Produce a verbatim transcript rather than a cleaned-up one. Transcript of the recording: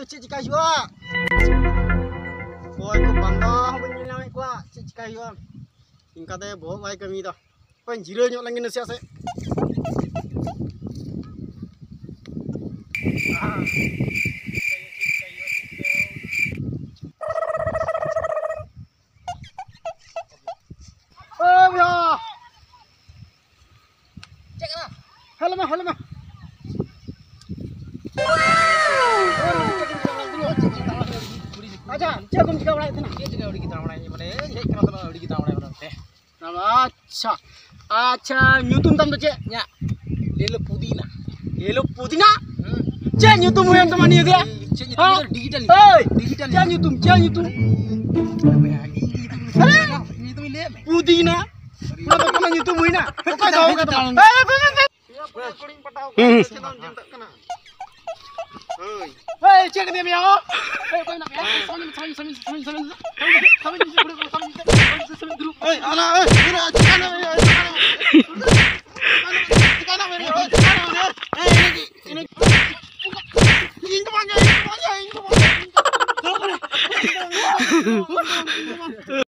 cik cik kayu ah. Boy ko banda begini lah ko cik cik kayu ah. Tingkatnya bawa baik kami dah. Kau jira nyok lagi nasi ase. Oh ya. Cek lah. Hello mah, hello mah. Aja, cek kau juga orang itu nak. Dia juga udah kita awalnya mana? Cek kenapa udah kita awalnya orang teh? Nama acha, acha nyutum tam tu cek. Nya, lelo pudina. Yellow pudina. Cek nyutum yang teman ni dia. Cek itu digital. Hey, Digital. cek nyutum, cek nyutum. Ini tu milik. Pudina. Kenapa kau nyutum ini? Kau tahu kata. Hey, Hei, cek dia punya. Hei, kau nak apa? Sami, sami, sami, sami, sami, sami, sami, sami dulu. Hei, anak, hei, ini cekana, cekana, cekana, cekana, hei, ini, ini, ini kemana? Ini kemana? Ini kemana?